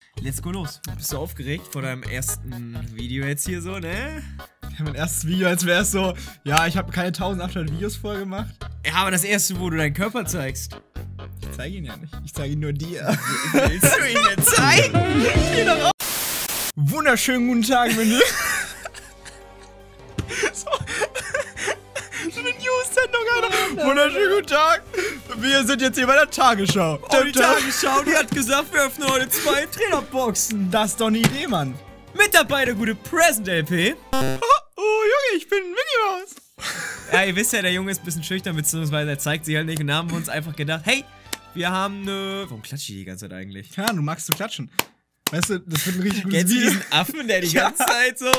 let's go los. Bist du aufgeregt vor deinem ersten Video jetzt hier so, ne? Ja, mein erstes Video, als wäre es so, ja, ich habe keine 1800 Videos vorher gemacht. Ja, aber das erste, wo du deinen Körper zeigst. Ich zeige ihn ja nicht. Ich zeige ihn nur dir. Willst du ihn mir zeigen? Wunderschönen guten Tag, Menü. So eine News-Sendung, Alter. Wunderschönen guten Tag. Wir sind jetzt hier bei der Tagesschau. Oh, die Tagesschau, die hat gesagt, wir öffnen heute 2 Trainerboxen. Das ist doch eine Idee, Mann. Mit dabei der gute Present LP. Oh, Junge, ich bin Mickey Mouse. Ja, ihr wisst ja, der Junge ist ein bisschen schüchtern, beziehungsweise er zeigt sich halt nicht. Und da haben wir uns einfach gedacht, hey, wir haben eine... Warum klatsche ich die ganze Zeit eigentlich? Ja, du magst zu klatschen. Weißt du, das wird ein richtig gutes Kennst du Video. diesen Affen, der die ganze Zeit so...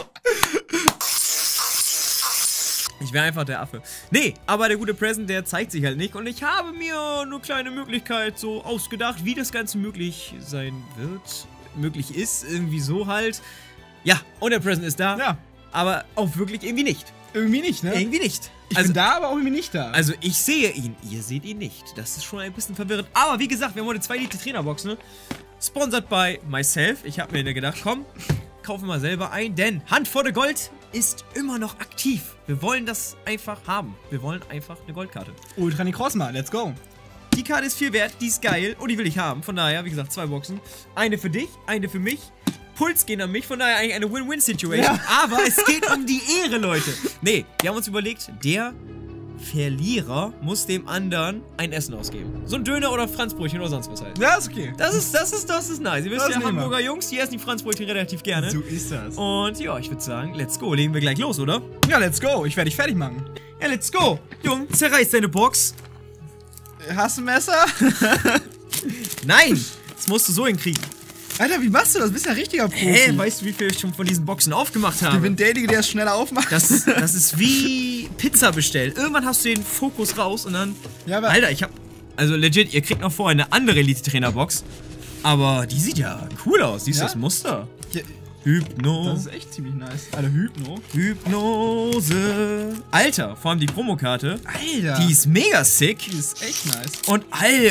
Ich wäre einfach der Affe. Nee, aber der gute Present, der zeigt sich halt nicht. Und ich habe mir eine kleine Möglichkeit so ausgedacht, wie das Ganze möglich sein wird. Möglich ist, irgendwie so halt. Ja, und der Present ist da. Ja. Aber auch wirklich irgendwie nicht. Irgendwie nicht, ne? Irgendwie nicht. Ich bin da, aber auch irgendwie nicht da. Also ich sehe ihn, ihr seht ihn nicht. Das ist schon ein bisschen verwirrend. Aber wie gesagt, wir haben heute 2 Elite-Trainerboxen. Ne? Sponsored by myself. Ich habe mir gedacht, komm, kaufen wir mal selber ein. Denn Hand vor der Gold ist immer noch aktiv. Wir wollen das einfach haben. Wir wollen einfach eine Goldkarte. Ultra Necrozma, let's go. Die Karte ist viel wert, die ist geil und die will ich haben. Von daher, wie gesagt, 2 Boxen. Eine für dich, eine für mich. Puls gehen an mich, von daher eigentlich eine Win-Win-Situation. Ja. Aber es geht um die Ehre, Leute. Nee, wir haben uns überlegt, der Verlierer muss dem anderen ein Essen ausgeben. So ein Döner oder Franzbrötchen oder sonst was halt. Ja, ist okay. Das ist nice. Ihr wisst Das ja, nehmen wir. Hamburger Jungs, die essen die Franzbrötchen relativ gerne. So ist das. Und ja, ich würde sagen, let's go. Legen wir gleich los, oder? Ja, let's go. Ich werde dich fertig machen. Ja, let's go. Jung, zerreiß deine Box. Hast du ein Messer? Nein, das musst du so hinkriegen. Alter, wie machst du das? Du bist ja ein richtiger Profi. Hä, weißt du, wie viel ich schon von diesen Boxen aufgemacht Ich habe? bin derjenige, der es schneller aufmacht. Das ist wie Pizza bestellen. Irgendwann hast du den Fokus raus und dann... Ja, aber Alter, ich hab... Also legit, ihr kriegt noch vorher eine andere Elite-Trainer-Box. Aber die sieht ja cool aus. Siehst du Ja? das Muster? Ja, Hypno. das ist echt ziemlich nice. Alter, Hypno. Hypnose. Alter, vor allem die Promokarte. Alter. Die ist mega sick. Die ist echt nice. Und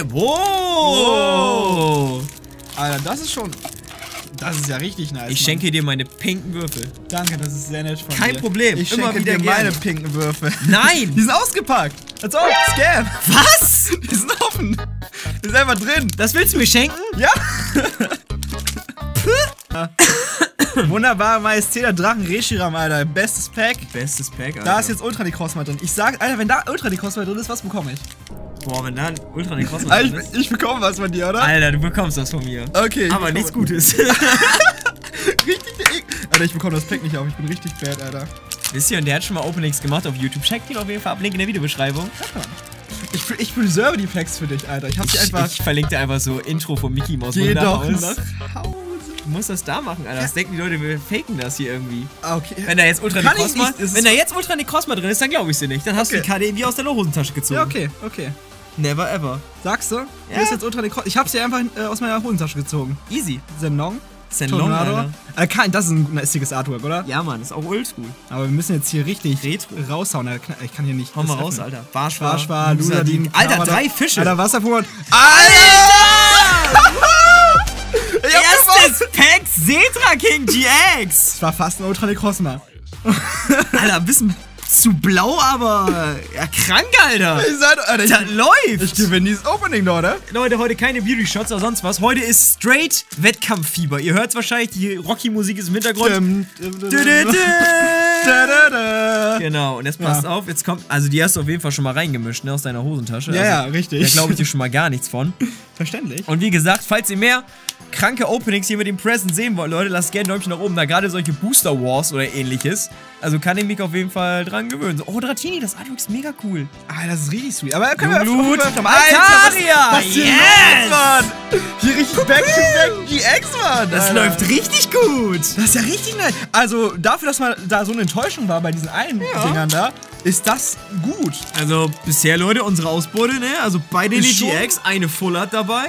wow. Alter, das ist schon... Das ist ja richtig nice, Ich schenke dir meine pinken Würfel. Danke, das ist sehr nett von Kein dir. Problem, Ich immer schenke wieder dir gerne. meine pinken Würfel. Nein! Die sind ausgepackt. Als ob, Scam. Was? Die sind offen. Die sind einfach drin. Das willst du mir schenken? Ja. Wunderbar, Majestäter Drachen Reshiram, Alter. Bestes Pack. Bestes Pack, Alter. Da ist jetzt Ultra Necrozma drin. Ich sag, Alter, wenn da Ultra Necrozma drin ist, was bekomme ich? Boah, wenn da ein Ultra Necrozma Alter, drin ist. ich bekomme was von dir, oder? Alter, du bekommst das von mir. Okay. ich Aber bekomme- nichts Gutes. Richtig dick. Alter, ich bekomme das Pack nicht auf. Ich bin richtig bad, Alter. Wisst ihr, und der hat schon mal Openings gemacht auf YouTube. Checkt ihn auf jeden Fall ab. Link in der Videobeschreibung. Ich preserve die Packs für dich, Alter. Ich hab sie einfach... Ich verlinke dir einfach so Intro von Mickey Mouse. Geh doch Wunderhaus. nach Hause. Du musst das da machen, Alter. Das denken die Leute, wir faken das hier irgendwie. Ah, okay. Wenn da jetzt Ultra Kann ich Necrozma, nicht, es ist- wenn da jetzt Ultra Necrozma drin ist, dann glaube ich sie nicht. Dann hast du die Okay. Karte irgendwie aus deiner Hosentasche gezogen. Ja, okay, okay. Never ever. Sagst du? Ja. Hier ist jetzt Ultra Necrozma. Ich hab sie einfach aus meiner Hosentasche gezogen. Easy. Zenlong. Zenlong, Alter. Das ist ein nices Artwork, oder? Ja, Mann, ist auch oldschool. Aber wir müssen jetzt hier richtig Retro. raushauen. Alter. Ich kann hier nicht. Hau mal das raus, öffnen. Alter. Barschwa, Barschwa, Lusadin. Alter, Kamada. 3 Fische. Alter, Wasserpokémon. Alter! Ich hab gewonnen! Erstes Pack Setra King GX. Das war fast ein Ultra Necrozma. Alter, ein bisschen zu blau, aber ja, krank, Alter. Alter, Das ich läuft. gewinne dieses Opening noch, oder? Leute, heute keine Beauty-Shots oder sonst was. Heute ist straight Wettkampffieber. Ihr hört wahrscheinlich, die Rocky-Musik ist im Hintergrund. Genau, und jetzt passt auf, jetzt kommt, also die hast du auf jeden Fall schon mal reingemischt, ne, aus deiner Hosentasche. Ja, also, ja, richtig. Da glaube ich dir schon mal gar nichts von. Verständlich. Und wie gesagt, falls ihr mehr kranke Openings hier mit dem Present sehen wollt, Leute, lasst gerne ein Däumchen nach oben, da gerade solche Booster Wars oder ähnliches. Also kann ich mich auf jeden Fall dran gewöhnen. So, oh, Dratini, das Artwork ist mega cool. Ah, das ist richtig sweet. Aber können wir Blut, öfter Altaria, was hier yes! los, Mann? Hier richtig Back-to-Back GX, Mann. Das Alter. läuft richtig gut. Das ist ja richtig nice. Also, dafür, dass man da so eine Enttäuschung war bei diesen einen Dingern da, ist das gut. Also bisher, Leute, unsere Ausbeute, ne? Also beide Ist die schon- GX, eine Full Art dabei.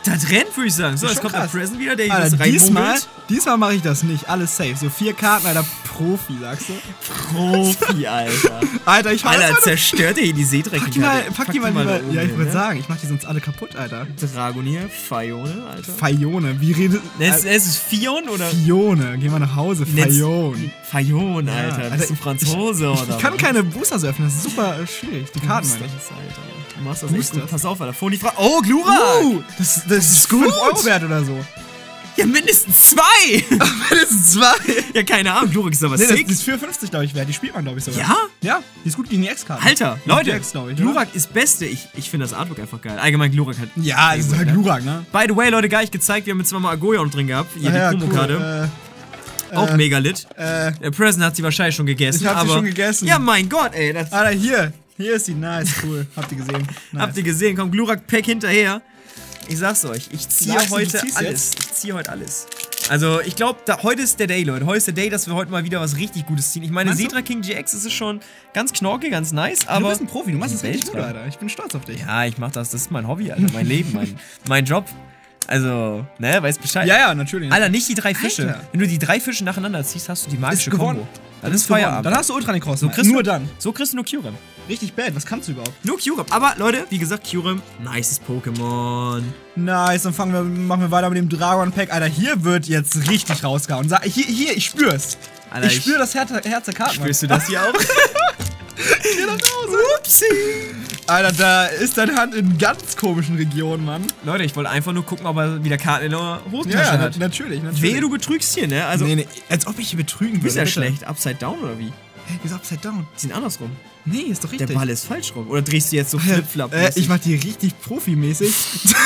Das rennt, würde ich sagen. So, Das jetzt ist kommt schon der krass. Present wieder, der hier Alter, das reinmogelt. diesmal mache ich das nicht. Alles safe. So 4 Karten, Alter. Profi, sagst du? Profi, Alter. Alter, ich hau Alter, jetzt mal... zerstört ihr hier die Seetrecke. Pack die mal lieber... da oben Ja, ich hin, würde ne? sagen, ich mach die sonst alle kaputt, Alter. Dragonier, Fione, Alter. Fione, wie redet... Es ist Fion oder? Fione, geh mal nach Hause. Fione. Fion, Ja, Alter. Alter, Bist du Franzose oder? Ich kann keine Boosters öffnen, das ist super schwierig. Die Karten meine ich. Alter. Du machst das echt Boosters. gut. Pass auf, Alter. Vorhin die Frage. Oh, Glurak! Das ist gut. 5 Euro wert oder so. Ja, mindestens 2! Mindestens 2. Ja, keine Ahnung. Glurak ist aber Nee, sick. die ist 4,50, glaube ich, wert. Die spielt man, glaube ich, sogar. Ja? Ja, die ist gut gegen die Ex-Karten. Alter, Leute. Die Ex, glaub ich, Glurak ist Beste. Ich finde das Artwork einfach geil. Allgemein Glurak hat... Ja, es ist halt Glurak, ne? By the way, Leute, gar nicht gezeigt. Wir haben jetzt zweimal Agoyon drin gehabt. Hier Ah, ja, die Promokarte. Auch mega lit. Der Present hat sie wahrscheinlich schon gegessen. Ich hab sie aber schon gegessen. Ja, mein Gott, ey. Das Alter, hier ist die. Nice, cool. Habt ihr gesehen? Nice. habt ihr gesehen? Kommt Glurak-Pack hinterher. Ich sag's euch, ich ziehe Sagst du, heute du ziehst alles. Ich ziehe heute alles. Also, ich glaube, heute ist der Day, Leute. Heute ist der Day, dass wir heute mal wieder was richtig Gutes ziehen. Ich meine, Meinst du? Setra King GX ist schon ganz knorke, ganz nice, Du aber... bist ein Profi, du machst das richtig gut, Weltklasse. Alter. Ich bin stolz auf dich. Ja, ich mach das. Das ist mein Hobby, Alter. Mein Leben, mein Job. Also, ne, weißt Bescheid. Ja, natürlich. Alter, nicht die 3 Fische. Alter. Wenn du die 3 Fische nacheinander ziehst, hast du die magische gewonnen. Kombo. Dann ist Feierabend. Dann hast du Ultra Necross. So kriegst nur du, dann. So kriegst du nur Kyurem. Richtig bad. Was kannst du überhaupt? Nur Kyurem. Aber, Leute, wie gesagt, Kyurem, nices Pokémon. Nice, dann machen wir weiter mit dem Dragon Pack. Alter, hier wird jetzt richtig rausgehauen. Hier, ich spür's. Alter, Ich spür das Herz der Karten. Spürst du das hier auch? Geh nach Hause. Upsi. Alter, da ist deine Hand in ganz komischen Regionen, Mann. Leute, ich wollte einfach nur gucken, ob er wieder Karten in der Hosentasche Ja, hat. natürlich. Wehe, du betrügst hier, ne? Also, Nee, als ob ich hier betrügen du bist würde. ja schlecht. Upside down oder wie? Hä, wieso Upside Down? Die sind andersrum. Nee, ist doch richtig. Der Ball ist falsch rum. Oder drehst du jetzt so flip-flop? Ich mach die richtig profimäßig.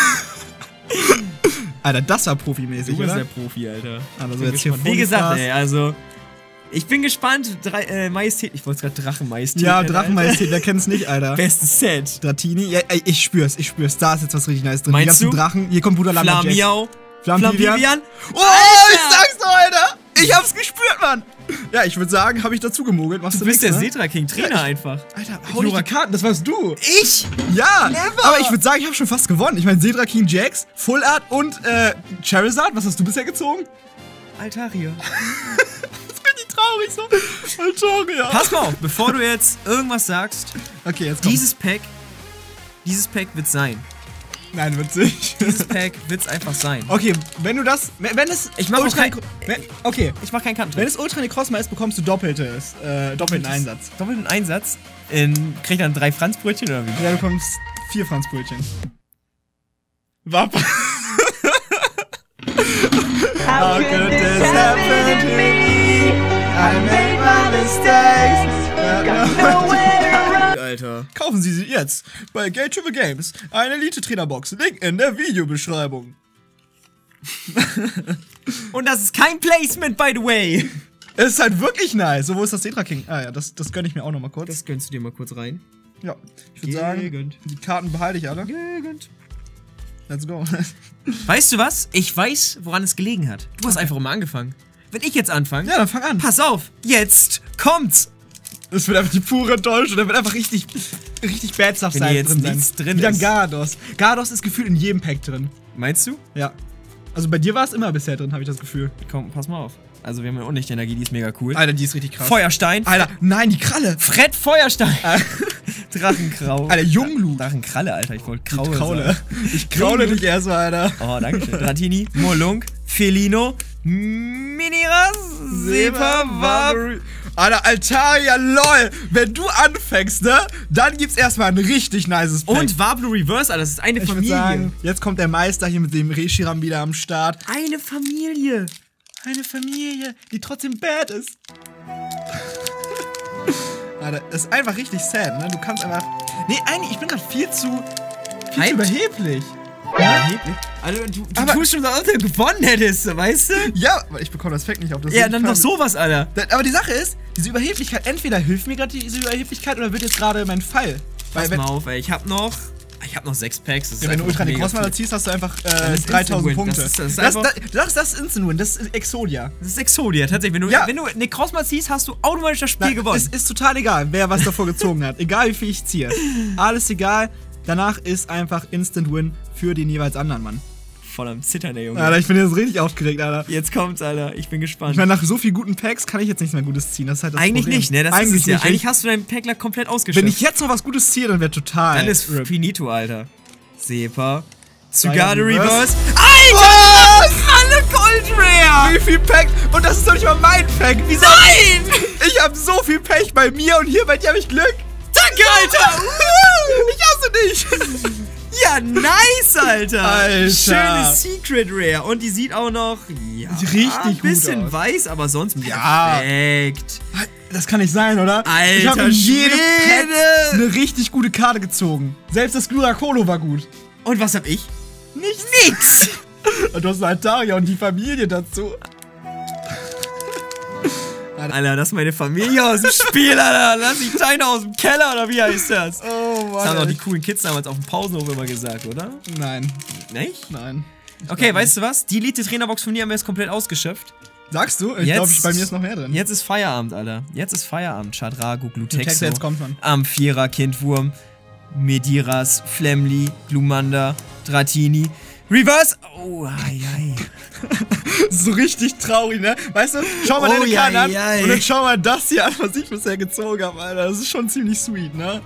Alter, das war profimäßig, Du bist oder? der Profi, Alter. Also Bin jetzt hier gespannt. Wie gesagt, Vollgas. ey, also... Ich bin gespannt. Majestät. Ich wollte es gerade Drachenmajestät. Ja, nennen, Drachenmajestät, wer kennt's nicht, Alter? Alter. Bestes Set. Dratini, ja, ey, ich spür's. Da ist jetzt was richtig nice drin. Meinst Die ganzen du? Drachen. Hier kommt Bruder Lumberjack. Flamiau. Flamvivian. Flamvivian. Oh, ich sag's doch, Alter! Ich hab's gespürt, Mann! Ja, ich würde sagen, habe ich dazu gemogelt. Machst Du bist der nix, ne? Setra King Trainer einfach. Alter, hau nicht die Karten, das warst du. Ich? Ja, Never. aber ich würde sagen, ich habe schon fast gewonnen. Ich meine, Setra King Jax, Full Art und Charizard. Was hast du bisher gezogen? Altaria. Richtig traurig so. Altaria. Pass mal auf, bevor du jetzt irgendwas sagst. Okay, jetzt komm. Dieses Pack wird's sein. Nein, witzig. Dieses Pack wird's einfach sein. Okay, wenn du das, wenn es Ich mach auch kein- okay, Ich mach keinen wenn Kartentrick. es Ultra Necrozma ist, bekommst du doppelten Einsatz. Doppelten Einsatz. Krieg dann 3 Franzbrötchen oder wie? Ja, du bekommst 4 Franzbrötchen. Wapp. How could this happen to me? I made my mistakes, got nowhere to run. Alter. Kaufen Sie sie jetzt bei Gate Triple Games. Eine Elite-Trainerbox. Link in der Videobeschreibung. Und das ist kein Placement, by the way. Es ist halt wirklich nice. So, wo ist das Setra King? Ah ja, das gönne ich mir auch nochmal kurz. Das gönnst du dir mal kurz rein. Ja, ich würde sagen, Gegend. die Karten behalte ich alle. Gegend. Let's go. Weißt du was? Ich weiß, woran es gelegen hat. Du hast einfach immer angefangen. Wenn ich jetzt anfange, Ja, dann fang an. pass auf, jetzt kommt's. Das wird einfach die pure Enttäuschung. Da wird einfach richtig Bad Stuff Wenn hier jetzt drin nichts drin Wie dann ist. Gardos. Gardos ist gefühlt in jedem Pack drin. Meinst du? Ja. Also bei dir war es immer bisher drin, habe ich das Gefühl. Komm, pass mal auf. Also wir haben ja Unlichtenergie, die ist mega cool. Alter, die ist richtig krass. Feuerstein. Alter, nein, die Kralle. Fred Feuerstein. Drachenkrau. Alter, Junglu. Drachenkralle, Alter. Ich wollte Kraule Kraule. sagen. Ich kraule dich erstmal, Alter. Oh, danke schön. Dratini, Molung, Felino, Miniras, Sepa, Wab. Alter, Altaria, lol. Wenn du anfängst, ne, dann gibt's erstmal ein richtig nices Pack. Und Wablu Reverse, Alter. Das ist eine ich würde Familie. sagen, jetzt kommt der Meister hier mit dem Reshiram wieder am Start. Eine Familie. Eine Familie, die trotzdem bad ist. Alter, das ist einfach richtig sad, ne? Du kannst einfach... Nee, eigentlich, ich bin gerade viel zu überheblich. Erheblich. Also du Aber- tust schon so, als ob du gewonnen hättest, weißt du? Ja, aber ich bekomme das Fact nicht auf das. Ja, dann doch sowas, Alter. Aber die Sache ist, diese Überheblichkeit, entweder hilft mir gerade diese Überheblichkeit oder wird jetzt gerade mein Fall. Pass wenn, mal auf, ey. Ich hab noch 6 Packs. Das ist ja, wenn du einfach Ultra mega Necrozma viel. ziehst, hast du einfach ist 3000 Instant Win. Punkte. Das ist einfach- Das ist Instant Win, das ist Exodia. Das ist Exodia, tatsächlich. Ja. Wenn du Necrozma ziehst, hast du automatisch das Spiel gewonnen. Es ist total egal, wer was davor gezogen hat. Egal, wie viel ich ziehe. Alles egal. Danach ist einfach Instant Win für den jeweils anderen Mann. voll am Zittern, der Junge. Alter, ich bin jetzt richtig aufgeregt, Alter. Jetzt kommt's, Alter. Ich bin gespannt. Ich meine, nach so vielen guten Packs kann ich jetzt nichts mehr Gutes ziehen. Das ist halt das Eigentlich Problem. nicht, ne? Das Eigentlich ist es ja. nicht. Eigentlich hast du deinen Packler komplett ausgeschöpft. Wenn ich jetzt noch was Gutes ziehe, dann wäre total. Dann ist RIP. finito, Alter. Sepa. Zugarde Reverse. Was? Alle Gold Rare! Wie viel Pack? Und das ist doch nicht mal mein Pack. Wieso? Nein! Ich habe so viel Pech bei mir und hier bei dir habe ich Glück. Danke, Alter! Ich hasse dich. Ja, nice, Alter! Alter. Schönes Secret Rare. Und die sieht auch noch, ja, Richtig ein gut bisschen aus. weiß, aber sonst Ja. perfekt. Das kann nicht sein, oder? Alter ich habe in jedem Pack Schwede. eine richtig gute Karte gezogen. Selbst das Glurak-Holo war gut. Und was hab ich? Nix. Und du hast eine Altaria und die Familie dazu. Alter, das ist meine Familie aus dem Spiel, Alter. Lass ich Teine aus dem Keller, oder wie heißt das? Oh Mann. Das haben doch die coolen Kids damals auf dem Pausenhof immer gesagt, oder? Nein, Nicht? nein. Okay, weißt du was? Die Elite-Trainerbox von dir haben wir jetzt komplett ausgeschöpft. Sagst du? Ich Jetzt- glaube, bei mir ist noch mehr drin. Jetzt ist Feierabend, Alter. Jetzt ist Feierabend. Chadrago, Texte, Glutexo, jetzt kommt man. Amphira, Kindwurm, Mediras, Flemly, Glumanda, Dratini, Reverse. Oh, ai, ai. Das ist so richtig traurig, ne? Weißt du, schau mal Oh, deine Karten an ja, ja. und dann schau mal das hier an, was ich bisher gezogen habe, Alter. Das ist schon ziemlich sweet, ne?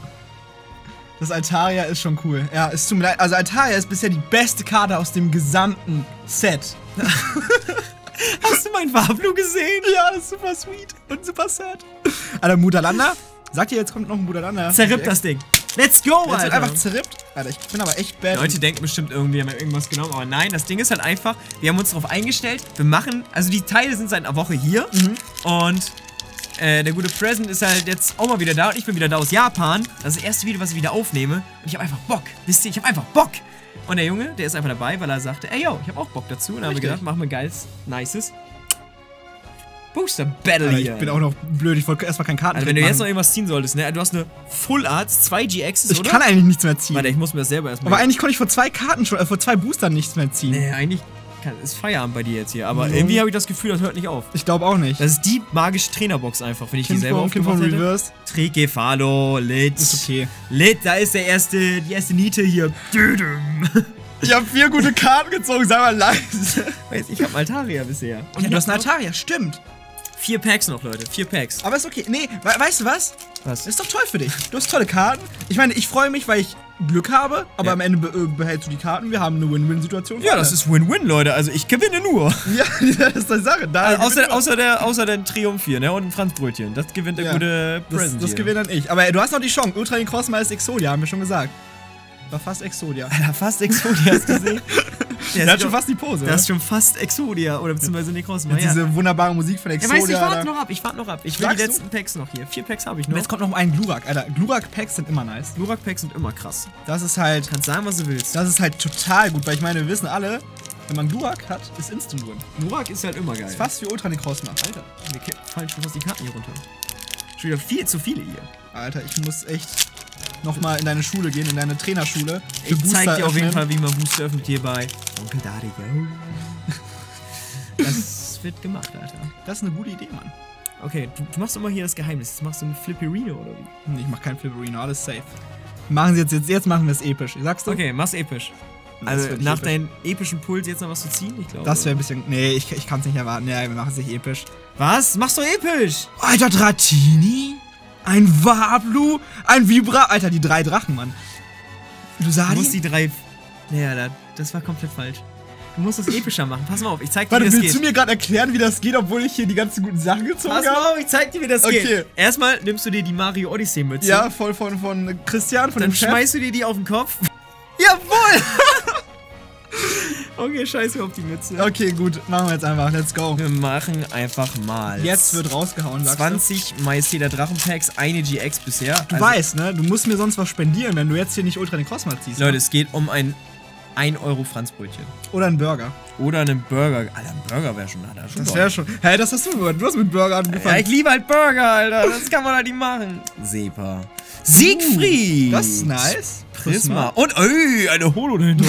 Das Altaria ist schon cool. Ja, es tut mir leid. Also Altaria ist bisher die beste Karte aus dem gesamten Set. Hast du mein Wablu gesehen? Ja, ist super sweet und super sad. Alter, Mudalanda? Sagt ihr, jetzt kommt noch ein Mudalanda? Zerrippt das Ding. Let's go, Jetzt wird Alter. einfach zerrippt. Alter, ich bin aber echt bad. Leute denken bestimmt irgendwie, wir haben irgendwas genommen, aber nein, das Ding ist halt einfach, wir haben uns darauf eingestellt, wir machen, also die Teile sind seit einer Woche hier und der gute Present ist halt jetzt auch mal wieder da und ich bin wieder da aus Japan. Das ist das erste Video, was ich wieder aufnehme und ich habe einfach Bock. Wisst ihr, ich habe einfach Bock. Und der Junge, der ist einfach dabei, weil er sagte, ey yo, ich habe auch Bock dazu. Und dann haben wir Richtig. gedacht, machen wir geiles, nices Booster Battle Alter, hier. ich bin auch noch blöd, ich wollte erstmal keinen Karten Also wenn du jetzt noch machen. irgendwas ziehen solltest, ne? Du hast eine Full Art, 2 GXs, Ich oder? kann eigentlich nichts mehr ziehen. Warte, ich muss mir das selber erstmal... Aber eigentlich konnte ich vor 2 Karten schon, vor 2 Boostern nichts mehr ziehen. Nee, eigentlich ist Feierabend bei dir jetzt hier. Aber Ja. irgendwie habe ich das Gefühl, das hört nicht auf. Ich glaube auch nicht. Das ist die magische Trainerbox einfach, wenn ich die Kind selber von aufgemacht hätte. Reverse. Trikefalo, Lit. Ist okay. Lit, da ist die erste Niete hier. Düdüm. Ich habe 4 gute Karten gezogen, sei mal leise. Weiß, ich habe Altaria bisher. Ja, du hast eine Altaria, stimmt. 4 Packs noch, Leute. 4 Packs. Aber ist okay. Nee, weißt du was? Was? Ist doch toll für dich. Du hast tolle Karten. Ich meine, ich freue mich, weil ich Glück habe, aber Ja. am Ende behältst du die Karten. Wir haben eine Win-Win-Situation. für Ja, alle. das ist Win-Win, Leute. Also ich gewinne nur. Ja, das ist die Sache. Da Außer der Triumph hier, ne? Und ein Franzbrötchen. Das gewinnt der Ja. gute das Present hier. gewinnt dann ich. Aber du hast noch die Chance. Ultra den Crossmal ist Exodia, haben wir schon gesagt. War fast Exodia. Alter, fast Exodia, hast du gesehen? Der hat schon fast die Pose, Das ist schon fast Exodia. Oder beziehungsweise Necrozma, Jetzt ja. diese wunderbare Musik von Ja, Exodia. weißt du, ich warte Alter. noch ab. Ich warte noch ab. Ich will Sagst die du? letzten Packs noch hier. 4 Packs habe ich Und noch. jetzt kommt noch ein Glurak. Alter, Glurak-Packs sind immer nice. Glurak-Packs sind immer krass. Das ist halt Kannst sagen, was du willst. total gut, weil ich meine, wir wissen alle, wenn man Glurak hat, ist Instant Win. Glurak ist halt immer geil. Ist fast wie Ultra Necrozma. Alter. Mir fallen schon fast die Karten hier runter. Schon wieder viel zu viele hier. Alter, ich muss echt nochmal in deine Schule gehen, in deine Trainerschule. für Ich zeig Booster dir auf jeden öffnen. Fall, wie man Booster öffnet hier bei Onkel Dario. Das wird gemacht, Alter. Das ist eine gute Idee, Mann. Okay, du machst immer hier das Geheimnis. Jetzt machst du eine Flipperino oder wie? Ich mach kein Flipperino, alles safe. Machen Sie jetzt machen wir es episch. Sagst du? Okay, mach's episch. Das Also wird nach episch. deinem epischen Puls jetzt noch was zu ziehen? Ich glaube. Das wäre ein bisschen. Nee, ich kann es nicht erwarten. Ja, wir machen es nicht episch. Was? Mach's doch episch! Alter, Dratini? Ein Wablu? Ein Vibra? Alter, die 3 Drachen, Mann. Du Lusari? musst die 3. Naja, das war komplett falsch. Du musst das epischer machen. Pass mal auf, ich zeig dir, Warte, wie das willst geht. du mir gerade erklären, wie das geht, obwohl ich hier die ganzen guten Sachen gezogen Pass mal habe? auf, ich zeig dir, wie das Okay. geht. Erstmal nimmst du dir die Mario Odyssey Mütze. Ja, voll von Christian, von Dann dem Chef. schmeißt du dir die auf den Kopf. Jawohl! Okay, scheiß mir auf die Mütze. Okay, gut, machen wir jetzt einfach. Let's go. Wir machen einfach mal. Jetzt wird rausgehauen, sagst 20 Majestät der Drachenpacks, eine GX bisher. du. Du weißt, ne? Du musst mir sonst was spendieren, wenn du jetzt hier nicht Ultra den Crossmal ziehst. Leute, ne? es geht um ein 1 Euro Franzbrötchen. Oder einen Burger. Oder einen Burger. Alter, ein Burger wäre schon, Alter. Schon Das toll. wäre schon. Hä, das hast du gehört. Du hast mit Burger Ja, angefangen. ich liebe halt Burger, Alter. Das kann man halt nicht machen. Sepa. Siegfried. Das ist nice. Prisma. Und, ey, eine Holo dahinter.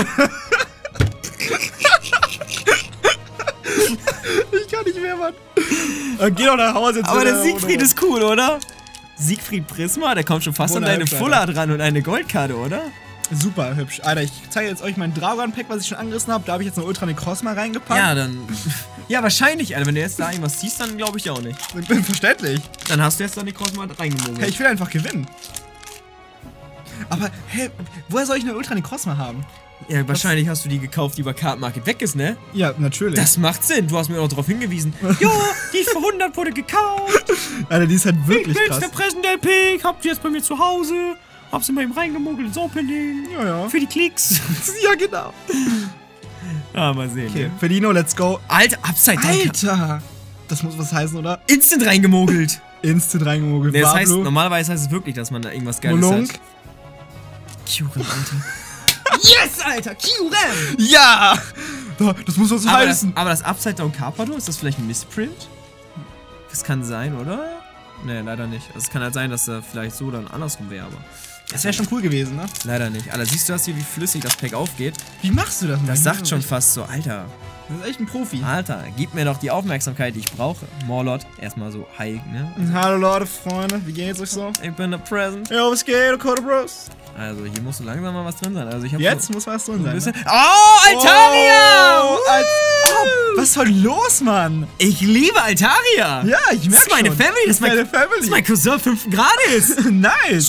Ich kann nicht mehr, Mann. Geh doch nach Hause jetzt. Aber wieder, der Siegfried ist cool, oder? Siegfried Prisma, der kommt schon fast an deine Wunderhübsch, Full Art ran und eine Goldkarte, oder? Super hübsch. Alter, ich zeige jetzt euch mein Dragon-Pack, was ich schon angerissen habe. Da habe ich jetzt eine Ultra Necrozma reingepackt. Ja, dann... Ja, wahrscheinlich, Alter. Wenn du jetzt da irgendwas ziehst, dann glaube ich auch nicht. Verständlich. Dann hast du jetzt da Necrozma reingemogelt. Hey, ich will einfach gewinnen. Aber, hey, woher soll ich eine Ultra Necrozma haben? Ja, wahrscheinlich hast du die gekauft, die über Card Market weg ist, ne? Ja, natürlich. Das macht Sinn. Du hast mir auch darauf hingewiesen. Ja, die ist für 100 wurde gekauft. Alter, die ist halt wirklich Ich bin's, krass. der Present LP. Hab die jetzt bei mir zu Hause. Hab sie mal eben reingemogelt ins Opening. Ja. Für die Klicks. Ja, genau. Ah, mal sehen. Okay, Ne? Ferdino, let's go. Alter, Upside Down. Alter! Das muss was heißen, oder? Instant reingemogelt. Instant reingemogelt. Ne, das heißt, Wablu, normalerweise heißt es wirklich, dass man da irgendwas Geiles Molunk. hat. Kyurem, Alter. Yes, Alter, Kyurem! Ja! Das muss was heißen. Aber das Upside Down Carpador, ist das vielleicht ein Missprint? Das kann sein, oder? Ne, leider nicht. Also es kann halt sein, dass er vielleicht so dann andersrum wäre, aber... Das wäre schon cool gewesen, ne? Leider nicht. Alter, siehst du das hier, wie flüssig das Pack aufgeht? Wie machst du das? Das sagt schon fast so, Alter, Das ist echt ein Profi. Alter, gib mir doch die Aufmerksamkeit, die ich brauche. Morlot, erstmal so hi, ne? Hallo Leute, Freunde, wie geht's euch so? Ich bin der Present. Ja, was geht, Okada Bros? Also, hier muss so langsam mal was drin sein. Also, ich hab Jetzt so muss was drin ein sein. bisschen... Ne? Oh, Altaria! Oh, was ist heute los, Mann? Ich liebe Altaria! Ja, ich merke Das ist meine schon. Family, das ist meine Family. Das ist mein Cousin 5. Grades! Nice.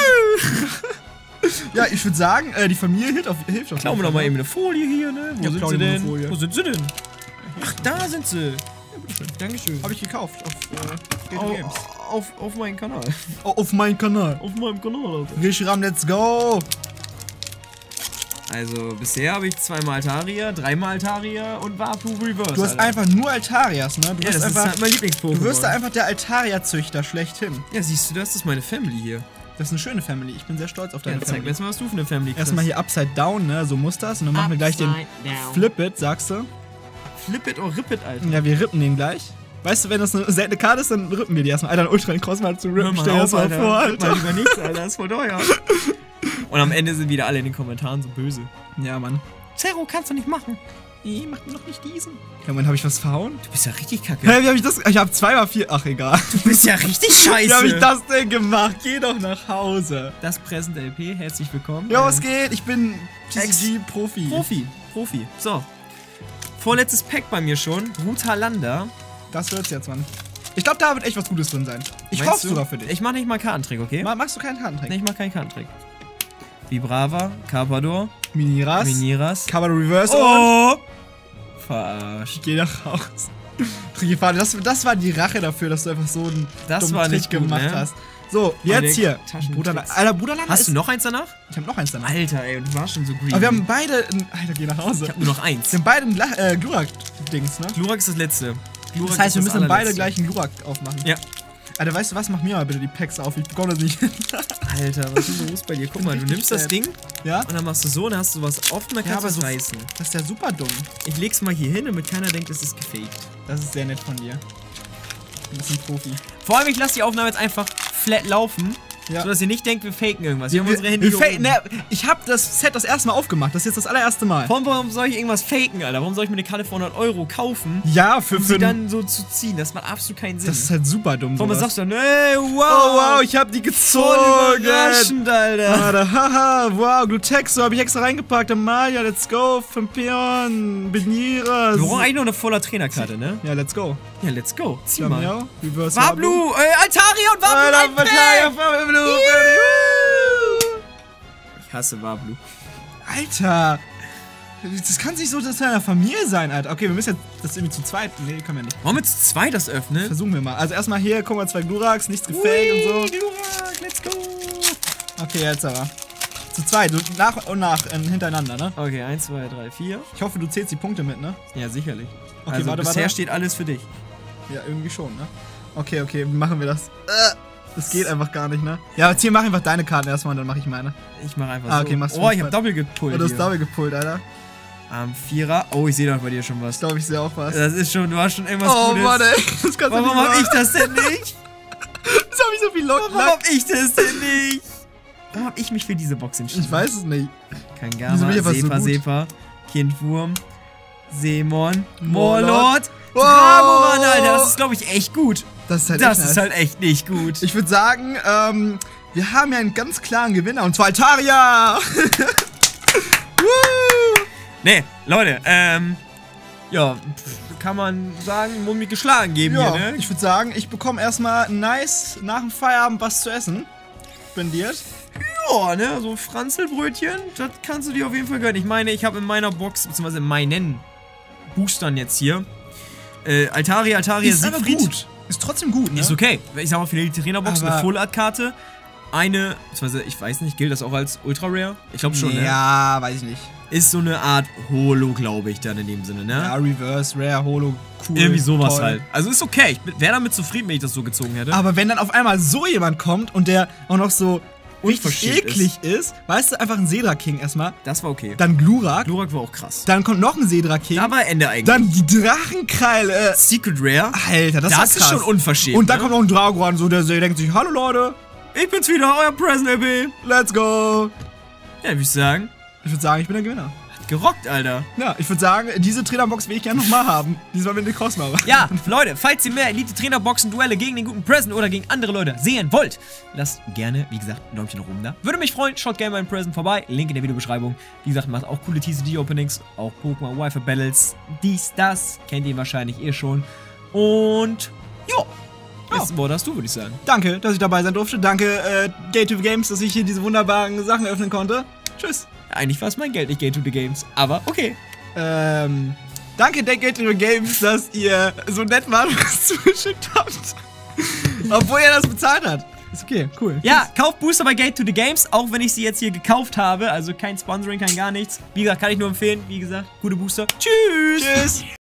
Ja, ich würde sagen, die Familie hilft auf jeden Klauen wir doch mal eben eine Folie hier, ne? Wo Ja, sind klau sie die mal denn? eine Folie. Wo sind sie denn? Ach, da sind sie. Dankeschön. Habe ich gekauft auf Games. Auf meinen Kanal. Auf meinen Kanal. Auf meinem Kanal, Alter. Rishiram, let's go. Also, bisher habe ich 2-mal Altaria, 3-mal Altaria und Wablu Reverse. Du hast Alter. einfach nur Altarias, ne? Du Ja, wirst das ist einfach, halt mein Lieblingspokémon. du wirst da einfach der Altaria-Züchter schlechthin. Ja, siehst du, das ist meine Family hier. Das ist eine schöne Family. Ich bin sehr stolz auf Ja, deine zeig mir Family. jetzt mal, was du für eine Family kriegst. Erstmal hier Upside Down, ne? So muss das. Und dann machen wir gleich den Upside down. Flip It, sagst du? Flip it or rip it, Alter. Ja, wir rippen den gleich. Weißt du, wenn das eine seltene Karte ist, dann rippen wir die erstmal. Alter, ein Ultra Cross mal zu rippen. Stell dir das mal vor, Ripp mal Alter. lieber nichts, Alter. Das ist voll teuer. Und am Ende sind wieder alle in den Kommentaren so böse. Ja, Mann. Zero kannst du nicht machen. Nee, mach noch nicht diesen. Ja, Moment, hab ich was verhauen? Du bist ja richtig kacke. Hä, wie hab ich das? Ich hab 2x4. Ach, egal. Du bist ja richtig scheiße. Wie hab ich das denn gemacht? Geh doch nach Hause. Das Present LP, herzlich willkommen. Jo, was geht? Ich bin Ex- TCG-Profi. Profi. So. Vorletztes Pack bei mir schon. Brutalanda. Das wird's jetzt, Mann. Ich glaube, da wird echt was Gutes drin sein. Ich Meinst hoffe du? sogar für dich. Ich mach nicht mal Kartentrick, okay? Machst du keinen Kartentrick? Nee, ich mach keinen Kartentrick. Vibrava, Carpador, Miniras. Miniras. Carpador Reverse. Und Oh! Verarscht. ich geh nach Hause. Trigifade, das war die Rache dafür, dass du einfach so einen Das dummen war Trick nicht gut, gemacht ne? hast. So, jetzt hier. Taschentricks. Alter, Bruderland Hast ist... du noch eins danach? Ich hab noch eins danach. Alter, ey, und du warst schon so green. Aber wir haben beide... Alter, geh nach Hause. Ich hab nur noch eins. Wir haben beide ein Glurak-Dings, ne? Glurak ist das letzte. Glurak Das heißt, wir ist müssen beide allerletzte. gleich einen Glurak aufmachen. Ja. Alter, weißt du was? Mach mir mal bitte die Packs auf. Ich bekomme das nicht hin. Alter, was ist los bei dir? Guck mal, du richtig nimmst das sad. Ding Ja? und dann machst du so, dann hast du was offen, dann Ja, kannst du aber es so- reißen. Das ist ja super dumm. Ich leg's mal hier hin, damit keiner denkt, es ist gefaked. Das ist sehr nett von dir. Du bist ein Profi. Vor allem, ich lasse die Aufnahme jetzt einfach flat laufen, Ja. sodass ihr nicht denkt, wir faken irgendwas. Wir haben unsere Handy hier oben. Ich hab das Set das erste Mal aufgemacht. Das ist jetzt das allererste Mal. Warum soll ich irgendwas faken, Alter? Warum soll ich mir eine Karte für 100 € kaufen, Ja, um für sie dann so zu ziehen? Das macht absolut keinen Sinn. Das ist halt super dumm. Warum sowas. sagst du dann, ey, wow, Oh wow, ich hab die voll gezogen. überraschend, Alter. Alter, haha, wow, Glutexo hab ich extra reingepackt. Amalia, let's go. Fempion, Beniras. Wir brauchen eigentlich noch eine voller Trainerkarte, ne? Ja, let's go. Ja, let's go. Zieh Ja, mal. miau. Reverse Wablu, Altaria und Wablu, Alter, ein Pack. Wablu. Ich hasse Wablu. Alter. Das kann nicht so das in einer Familie sein, Alter. Okay, wir müssen jetzt das irgendwie zu zweit. Nee, können wir nicht. Wollen wir zu zweit das öffnen? Versuchen wir mal. Also erstmal hier, guck mal, 2 Gluraks, nichts gefaked und so. Glurak, let's go. Okay, jetzt aber. Zu zweit, so nach und nach hintereinander, ne? Okay, 1, 2, 3, 4. Ich hoffe, du zählst die Punkte mit, ne? Ja, sicherlich. Okay, Also warte, bisher warte. steht alles für dich. Ja, irgendwie schon, ne? Okay, okay, wie machen wir das? Das geht einfach gar nicht, ne? Ja, jetzt hier mach einfach deine Karten erstmal und dann mach ich meine. Ich mach einfach Ah, so. okay, machst du Oh, ich fünf hab Double gepullt Oh, du hast hier. Double gepullt, Alter. Am Vierer. Oh, ich sehe doch bei dir schon was. Ich glaube, ich sehe auch was. Das ist schon, du hast schon irgendwas Oh, Gutes. Mann, ey. Das kannst du Warum nicht hab ich machen. das denn nicht? Das hab ich so viel Warum Lack. hab ich das denn nicht? Warum hab ich mich für diese Box entschieden? Ich weiß es nicht. Kein Wieso Gamma, bin ich einfach so Sepa, gut? Sepa, Kindwurm, Seemon, Morlord. Morlord, Wow. Dragoran, Alter. Das ist, glaube ich, echt gut. Das ist halt Das echt ist nice. halt echt nicht gut. Ich würde sagen, wir haben ja einen ganz klaren Gewinner, und zwar Altaria! Woo! Nee, Leute, ja, kann man sagen, Mumie geschlagen geben Ja, hier, ne? ich würde sagen, ich bekomme erstmal nice nach dem Feierabend was zu essen. Spendiert. Ja, ne, so Franzelbrötchen, das kannst du dir auf jeden Fall gönnen. Ich meine, ich habe in meiner Box, beziehungsweise in meinen Boostern jetzt hier, Altaria, Ist aber Siegfried. gut. Ist trotzdem gut, ne? Ist okay. Ich sag mal, für die Trainerbox Aber- eine Full-Art-Karte. Eine, beziehungsweise, ich weiß nicht, gilt das auch als Ultra-Rare? Ich glaube schon, ne? Ja, weiß ich nicht. Ist so eine Art Holo, glaube ich, dann in dem Sinne, ne? Ja, Reverse, Rare, Holo, cool. Irgendwie sowas toll. halt. Also ist okay. Ich wäre damit zufrieden, wenn ich das so gezogen hätte. Aber wenn dann auf einmal so jemand kommt und der auch noch so richtig Unverschämt eklig ist, weißt du, einfach ein Sedra King erstmal, Das war okay. dann Glurak, Glurak war auch krass. dann kommt noch ein Sedra King, Da war Ende eigentlich. dann die Drachenkreile. Secret Rare. Alter, das Das ist ist krass. schon unverschämt. Und dann ne? kommt noch ein Dragoran, so der denkt sich, hallo Leute, Ich bin's wieder, euer Present LB. let's go. Ja, würde ich sagen. Ich würde sagen, ich bin der Gewinner. Hat gerockt, Alter. Ja, ich würde sagen, diese Trainerbox will ich gerne nochmal haben. Diesmal mit der Cosma. Ja, Leute, falls ihr mehr Elite-Trainerboxen-Duelle gegen den guten Present oder gegen andere Leute sehen wollt, lasst gerne, wie gesagt, ein Däumchen nach oben da. Würde mich freuen, schaut gerne mal in Present vorbei. Link in der Videobeschreibung. Wie gesagt, macht auch coole TCG-Openings, auch Pokémon Wi-Fi Battles, dies, das. Kennt ihr wahrscheinlich eh schon. Und, jo. Letztes Wort hast du, würde ich sagen. Danke, dass ich dabei sein durfte. Danke, Gate to the Games, dass ich hier diese wunderbaren Sachen öffnen konnte. Tschüss. Eigentlich war es mein Geld, nicht Gate to the Games. Aber okay. Danke, Gate to the Games, dass ihr so nett wart und was zugeschickt habt. Obwohl ihr das bezahlt habt. Ist okay, cool. Ja, kauft Booster bei Gate to the Games, auch wenn ich sie jetzt hier gekauft habe. Also kein Sponsoring, kein gar nichts. Wie gesagt, kann ich nur empfehlen. Wie gesagt, gute Booster. Tschüss. Tschüss.